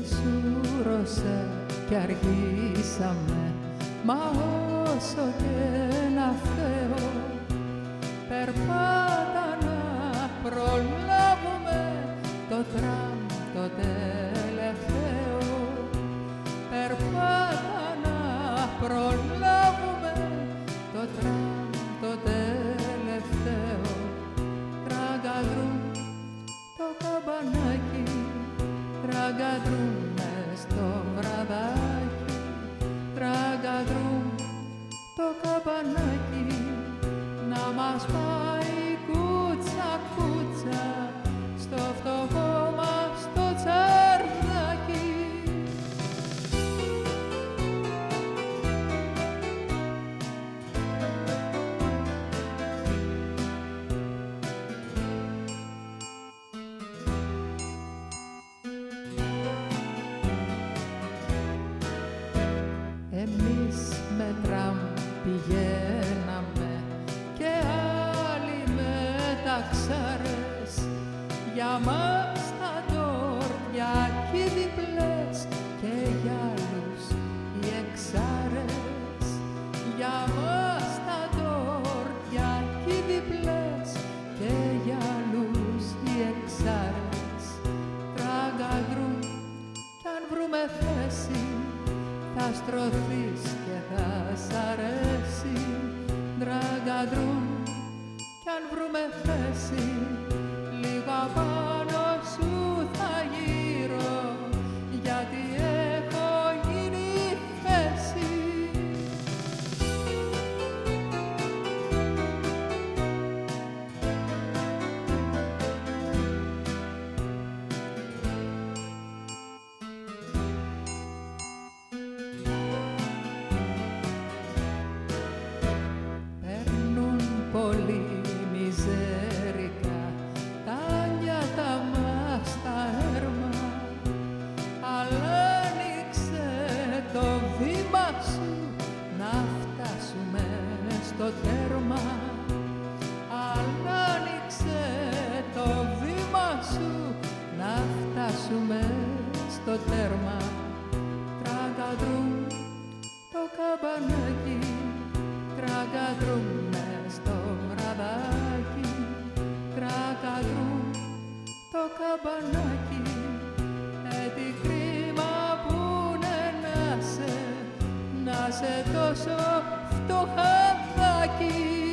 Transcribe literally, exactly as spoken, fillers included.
σούρωσα κι αργήσαμε, μα όσο και να φταίω, περπάτα να προλάβουμε το τραμ το τελευταίο. Περπάτα να προλάβουμε το τραμ το τελευταίο. Τραγκαδρούμ το καμπανάκι, τραγκαδρούμ μες στο βραδάκι, τραγκαδρούμ το καμπανάκι, να μας πάει κούτσα κούτσα στο φτωχό μας το τσαρδάκι. Εμείς με τραμ πηγαίναμε και άλλοι με ταξάρες, για μας τα τόρτια κι οι διπλές και για άλλους οι εξάρες. Για μας τα τόρτια κι οι διπλές και για άλλους οι εξάρες. Τραγκαδρούμ κι αν βρούμε θέση θα στρωθείς και θα σ' αρέσει. Τραγκαδρούμ κι αν βρούμε θέση, λίγο απάνω σου θα γύρω, γιατί έχω γίνει θέση. Πολύ μιζέρικα τα νιάτα μας τα έρμα, αλλά άνοιξε το βήμα σου να φτάσουμε στο τέρμα. Αλλά άνοιξε το βήμα σου να φτάσουμε στο τέρμα. Τραγκαδρούμ το καμπανάκι, τραγκαδρούμ στο βραδάκι, τραγκαδρούμ το καμπανάκι. Ε, τι κρίμα πούνε να σε, να σε τόσο φτωχαδάκι.